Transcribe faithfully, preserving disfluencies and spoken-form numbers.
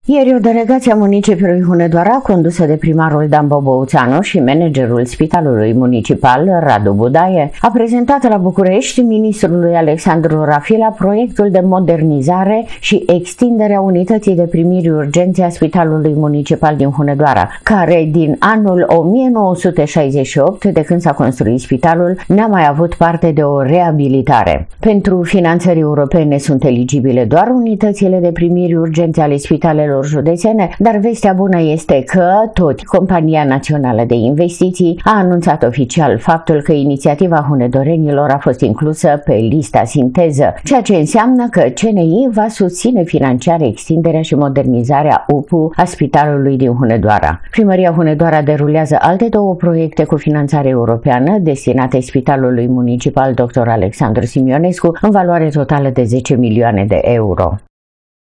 Ieri, o delegație a municipiului Hunedoara, condusă de primarul Dan Bobouțanu și managerul Spitalului Municipal, Radu Budaie, a prezentat la București ministrului Alexandru Rafila proiectul de modernizare și extindere a unității de primiri urgențe a Spitalului Municipal din Hunedoara, care din anul o mie nouă sute șaizeci și opt, de când s-a construit spitalul, n-a mai avut parte de o reabilitare. Pentru finanțări europene sunt eligibile doar unitățile de primiri urgențe ale spitalelor județene, dar vestea bună este că tot Compania Națională de Investiții a anunțat oficial faptul că inițiativa hunedorenilor a fost inclusă pe lista sinteză, ceea ce înseamnă că C N I va susține financiar extinderea și modernizarea U P U a Spitalului din Hunedoara. Primăria Hunedoara derulează alte două proiecte cu finanțare europeană destinate Spitalului Municipal doctor Alexandru Simionescu în valoare totală de zece milioane de euro.